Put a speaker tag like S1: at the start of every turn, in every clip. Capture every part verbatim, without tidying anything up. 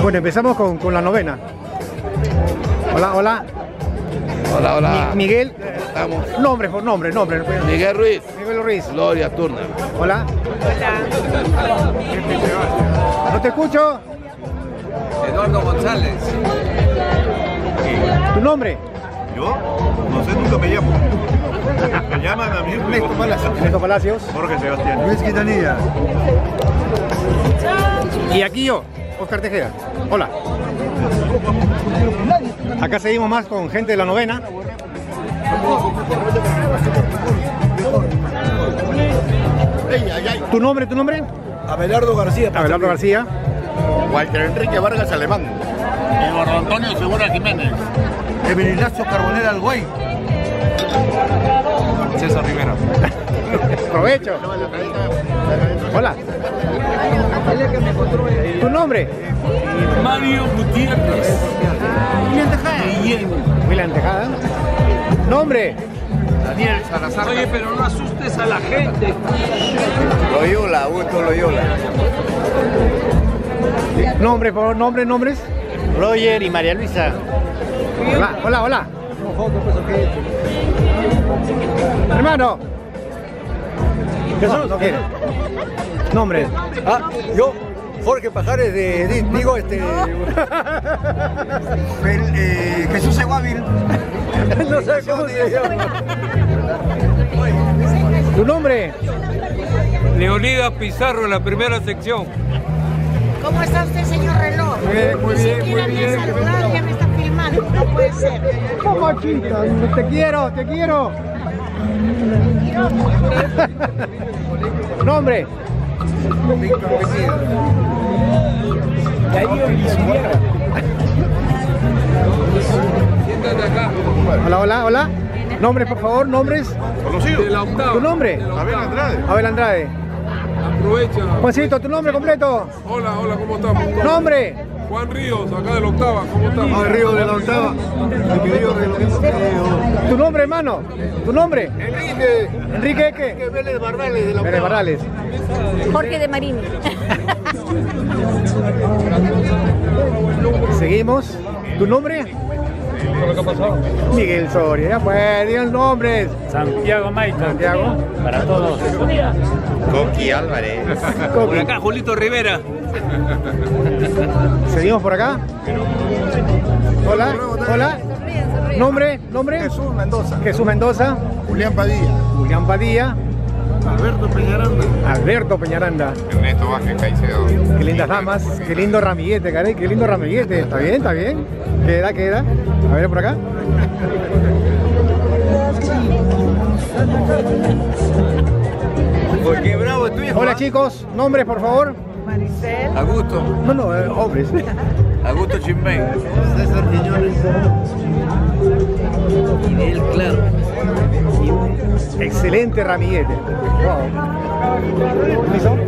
S1: Bueno, empezamos con, con la novena. Hola, hola.
S2: Hola, hola.
S1: Mi, Miguel.
S2: Estamos.
S1: Nombre por nombre, nombre.
S2: Miguel Ruiz.
S1: Miguel Ruiz.
S2: Gloria Turner.
S1: Hola.
S3: Hola.
S1: No te escucho.
S3: Eduardo González.
S1: ¿Tu nombre?
S4: ¿Yo? No sé, nunca me llamo. Me llaman a mí.
S1: Ernesto Palacios. Ernesto Palacios.
S4: Jorge Sebastián.
S1: Luis Quintanilla. Y aquí yo, Oscar Tejeda. Hola. Acá seguimos más con gente de la novena. ¿Tu nombre, tu nombre?
S4: Abelardo García.
S1: Abelardo García.
S4: Walter Enrique Vargas Alemán.
S2: Eduardo Antonio Segura Jiménez.
S4: Emilio Ignacio Carbonera Alguay. César Rivera.
S1: Provecho. Hola. ¿Tu nombre?
S3: Mario Gutiérrez.
S1: William Tejada. William Tejada. ¿Nombre?
S3: Daniel Salazar. Oye, pero no asustes a la gente.
S4: Loyola, Augusto Loyola.
S1: Nombre, por favor, nombre, nombres.
S5: Roger y María Luisa.
S1: Hola, hola, hola. Hermano. Jesús, no quiere. Nombre.
S6: Ah, yo, Jorge Pajares de, de digo, este...
S4: El, eh, Jesús Eguávil.
S6: no sé cómo se llama.
S1: ¿Tu nombre?
S3: Leonidas Pizarro en la primera sección.
S7: ¿Cómo está usted, señor reloj?
S1: Muy bien, muy bien,
S7: Ni siquiera
S1: muy
S7: me ha
S1: bien.
S7: saludado, ya me está filmando. No puede ser.
S1: ¿Cómo, chica? Te quiero, te quiero. Nombre.
S4: Víctor Mejía.
S3: Siéntate acá.
S1: Hola, hola, hola. Nombres, por favor, nombres.
S4: Conocido.
S3: De la octava.
S1: ¿Tu nombre?
S4: Abel Andrade.
S1: Abel Andrade.
S3: Aprovecha.
S1: Juancito, ¿tu nombre completo?
S3: Hola, hola, ¿cómo estamos?
S1: Nombre.
S3: Juan Ríos, acá de la octava, ¿cómo estamos?
S4: Juan Río de la Octava. El querido de la
S1: ¿Tu nombre, hermano? ¿Tu nombre?
S4: Enrique.
S1: Enrique, ¿qué?
S4: Enrique Vélez Bardales de la
S1: Pérez
S4: Octava.
S1: Barrales.
S7: Jorge de Marini.
S1: Seguimos. ¿Tu nombre?
S3: ¿Qué ha pasado?
S1: Miguel Soria. Ya pues, digan nombres.
S5: Santiago Maito.
S1: Santiago.
S5: Para todos.
S4: Coqui Álvarez.
S1: Coqui.
S3: Por acá, Julito Rivera.
S1: Seguimos por acá. Hola, hola. Nombre, nombre.
S4: Jesús Mendoza.
S1: Jesús Mendoza.
S4: Julián Padilla.
S1: Julián Padilla.
S4: Alberto Peñaranda.
S1: Alberto Peñaranda.
S4: Ernesto Vázquez Caicedo.
S1: Qué lindas damas. Qué lindo ramillete, caray. Qué lindo ramillete. Está bien, está bien. Queda, queda. A ver por acá.
S6: Porque bravo, tu hijo.
S1: Hola chicos, nombres por favor.
S7: Maricel.
S6: Augusto.
S1: No, no, eh, hombres.
S6: Augusto Chimbén.
S4: César Quiñones.
S6: Él, claro.
S1: Excelente ramillete. Wow. ¿Listo?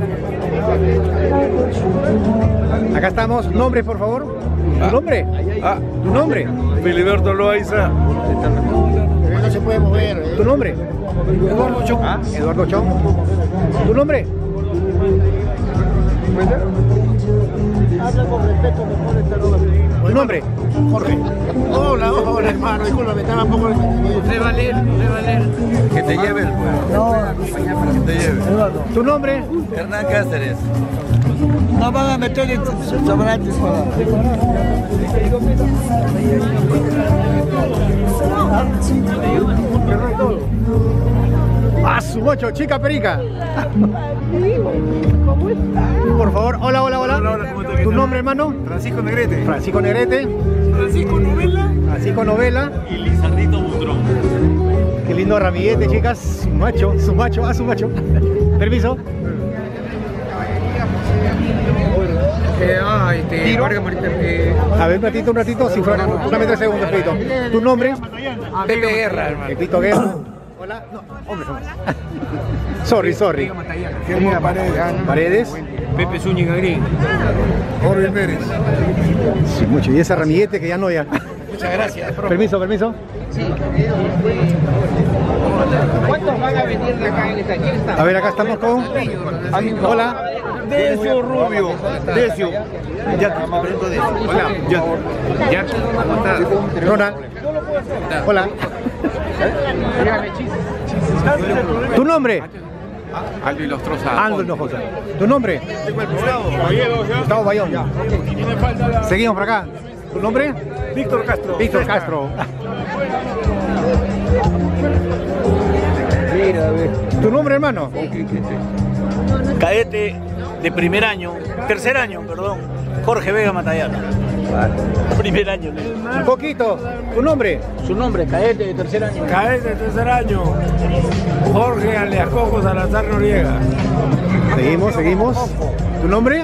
S1: Acá estamos. Nombres por favor. ¿Tu nombre?
S6: Ah,
S1: ¿Tu nombre?
S6: Filiberto Loaiza.
S4: No se puede mover.
S1: ¿Tu nombre?
S6: Eduardo Chocó.
S1: Ah, Eduardo Chong. ¿Tu nombre? ¿Tu nombre?
S4: Jorge. Hola, hola hermano. Disculpa, estaba un poco.
S3: De Valer, de Valer.
S6: Que te lleve el pueblo. Que te lleve.
S1: ¿Tu nombre?
S6: Hernán Cáceres. No van a meter en sobrantes para...
S1: ¡Ah, su mocho! ¡Chica perica! Por favor, hola, hola, hola.
S4: Hola, hola, ¿cómo estás?
S1: ¿Tu nombre, hermano?
S4: Francisco Negrete.
S1: Francisco Negrete.
S3: Francisco Novela.
S1: Francisco Novela.
S3: Y Lizardito Butrón.
S1: Qué lindo ramillete, chicas. Su macho, su macho, ah, su macho. Permiso.
S3: Eh, ah, este, Vargas Marita, eh,
S1: A ver, un ratito, un ratito, si fuera, dame tres segundos, Pepito. ¿Tu nombre?
S3: Pepe Guerra, hermano.
S1: Pepito Guerra. Hola. No, hombre, hombre. Sorry, sorry.
S4: Germán Paredes.
S1: Paredes.
S3: Pepe Zúñiga Gris.
S4: Orville Pérez.
S1: Sí, mucho. Y ese ramillete que ya no ya.
S3: Muchas gracias.
S1: Permiso, permiso.
S3: ¿Cuántos van a venir de acá en esta? ¿Quién está?
S1: A ver, acá estamos con... Hola.
S3: Decio Rubio. Decio. Jackie, me presento Decio. Hola, Jackie. Jackie, ¿cómo estás?
S1: Ronald. Hola. ¿Tu nombre?
S2: Aldo Ilostroza.
S1: Aldo Hinojosa. ¿Tu nombre? Gustavo Bayón. Seguimos por acá. ¿Tu nombre?
S3: Víctor Castro.
S1: Víctor Castro. ¿Tu nombre, hermano?
S5: Cadete de primer año, tercer año, perdón, Jorge Vega Matallana. Primer año.
S1: Un poquito. ¿Tu nombre?
S5: Su nombre, cadete de tercer año.
S3: Cadete de tercer año. Jorge Aleacoco Salazar Noriega.
S1: Seguimos, seguimos. ¿Tu nombre?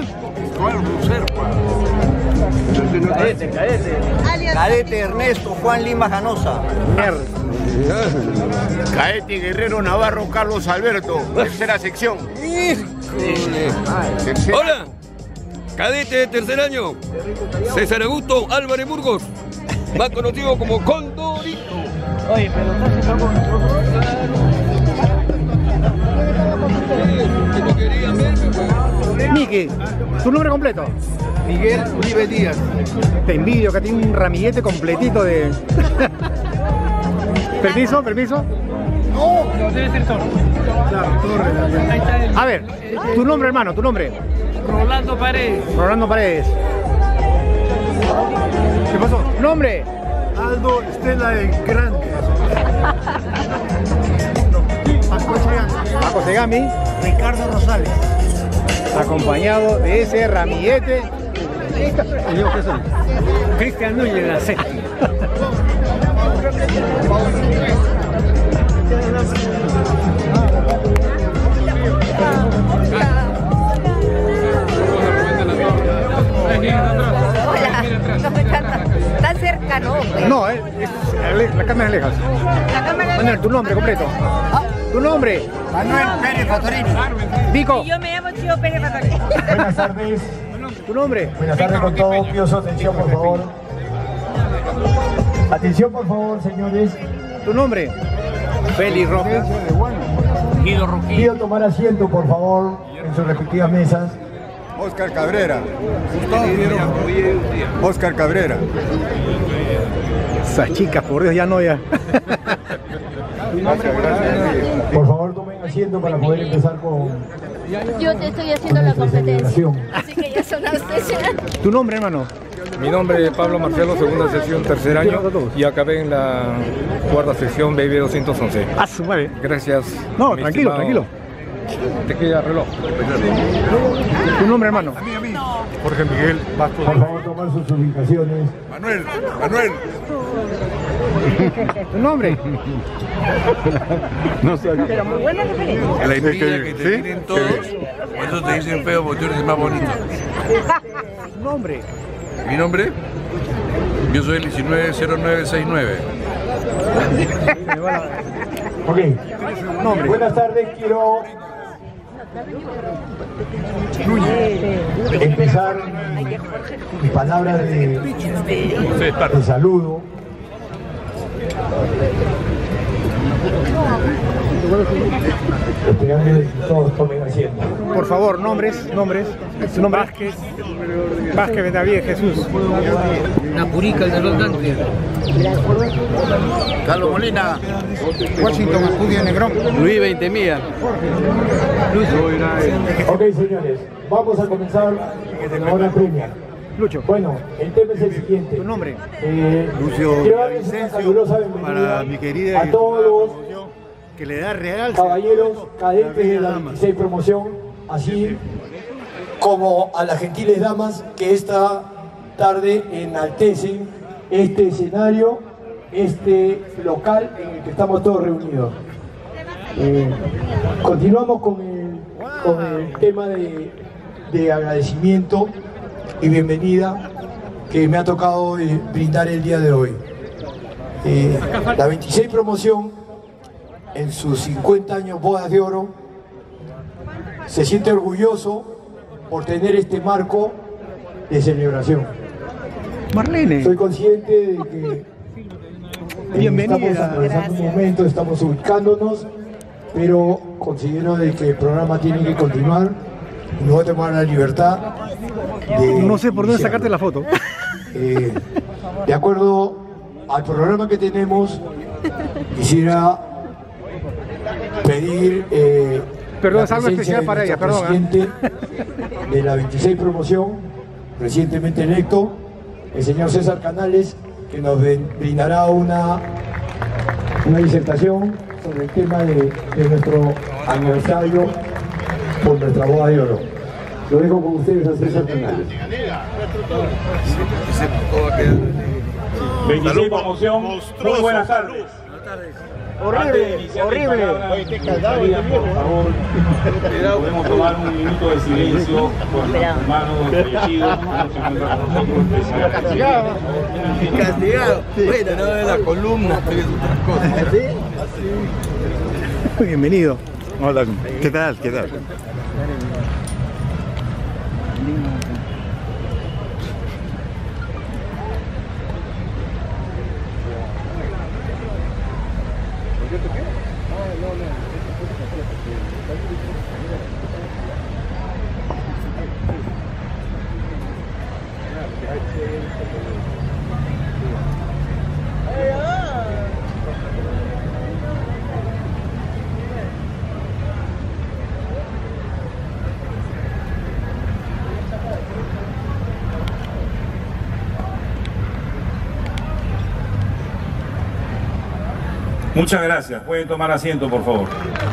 S5: Cadete, cadete.
S6: Cadete Ernesto Juan Lima Janosa.
S2: Caete Guerrero Navarro Carlos Alberto. Tercera sección. Tercera.
S8: Hola, cadete de tercer año, César Augusto Álvarez Burgos, más conocido como Condorito.
S5: Oye, pero estás con nosotros.
S1: Miki, ¿tu nombre completo?
S3: Miguel Uribe Díaz.
S1: Te envidio, que tiene un ramillete completito de... ¿Permiso? ¿Permiso?
S3: No, debe ser Torres. Claro, Torres. Ahí está el...
S1: A ver, tu nombre, hermano, tu nombre.
S3: Rolando Paredes.
S1: Rolando Paredes. ¿Qué pasó? ¿Nombre?
S3: Aldo Estela de Grande.
S1: Paco Segami.
S3: Ricardo Rosales.
S1: Acompañado de ese ramillete.
S3: Cristian Núñez, la C.
S7: Tan cerca, no. Pues.
S1: No, eh, es, la cámara es lejos.
S7: La cámara
S1: Manuel, tu nombre completo. Tu nombre.
S6: Manuel Pérez Fatorini.
S1: Vico.
S7: Yo me llamo Chío Pérez Fatorini.
S9: Buenas tardes.
S1: Tu nombre.
S9: Buenas tardes con todos. Pido su atención, por favor. Atención, por favor, señores.
S1: Tu nombre. Félix Rojas.
S5: Guido Roquín.
S9: Pido tomar asiento, por favor, en sus respectivas mesas.
S4: Oscar Cabrera. Oscar Cabrera.
S1: Esas chicas, por Dios, ya no ya.
S9: Por favor, tomen asiento para poder empezar con...
S7: Yo te estoy haciendo la competencia.
S9: celebración.
S7: Así que ya son ustedes.
S1: Tu nombre, hermano.
S10: Mi nombre es Pablo Marcelo, segunda sección, tercer año, y acabé en la cuarta sección B B doscientos once.
S1: Ah, su madre.
S10: Gracias.
S1: No,
S10: mi
S1: tranquilo,
S10: estimado.
S1: tranquilo.
S10: Te queda reloj.
S1: Tu nombre, hermano.
S10: Jorge Miguel Bastos.
S9: Por favor, tomar sus ubicaciones.
S4: Manuel, Manuel.
S1: Tu nombre.
S4: No sé.
S7: Pero muy buena referencia.
S2: La envidia que te
S4: ¿Sí?
S2: tienen todos, por eso te dicen feo porque tú eres el más bonito.
S1: Tu nombre.
S2: ¿Mi nombre? Yo soy el diecinueve cero nueve sesenta y nueve.
S9: Ok.
S1: Nombre.
S9: Buenas tardes, quiero empezar mi palabra de, de saludo. Esperando que todos tomen asiento.
S1: Por favor, nombres, nombres. Su nombre.
S3: Vázquez. Vázquez Benavides Jesús. Napurica, el de los Dantes.
S2: Carlos Molina.
S1: Washington Acudia Negrón.
S5: Luis Veintemilla.
S9: Ok, señores, vamos a comenzar con la hora premia.
S1: Lucho.
S9: Bueno, el tema es el siguiente.
S1: Tu nombre.
S9: Eh,
S4: Lucio
S9: quiero darles una
S4: Villavicencio,
S9: calurosa bienvenida
S4: para mi querida
S9: a todos
S4: que le da real
S9: caballeros cadetes de la veintiséis promoción, así como a las gentiles damas que esta tarde enaltecen este escenario, este local en el que estamos todos reunidos. Eh, continuamos con el, con el tema de, de agradecimiento y bienvenida que me ha tocado eh, brindar el día de hoy. Eh, la veintiséis promoción, en sus cincuenta años bodas de oro, se siente orgulloso por tener este marco de celebración.
S1: Marlene.
S9: Soy consciente de que eh,
S1: Bienvenida.
S9: estamos atravesando un momento, estamos ubicándonos, pero considero de que el programa tiene que continuar nos va a tomar la libertad de...
S1: No sé por dónde
S9: iniciarlo.
S1: sacarte la foto.
S9: Eh, de acuerdo al programa que tenemos, quisiera pedir eh,
S1: Perdón,
S9: la
S1: es algo
S9: presencia
S1: especial
S9: de
S1: para ella,
S9: nuestro
S1: perdón, ¿eh?
S9: presidente de la veintiséis promoción, recientemente electo, el señor César Canales, que nos brindará una, una disertación sobre el tema de, de nuestro aniversario por nuestra boda de oro. Lo dejo con ustedes a César Canales.
S11: veintiséis promoción, muy buenas tardes.
S6: Horrible, horrible.
S11: Por favor, podemos tomar un minuto de silencio por los hermanos fallecidos.
S6: Castigado. Bueno, no de la columna, pero es otras cosas.
S1: Bienvenido.
S4: Hola, ¿qué tal? ¿Qué tal?
S11: Muchas gracias. Pueden tomar asiento, por favor.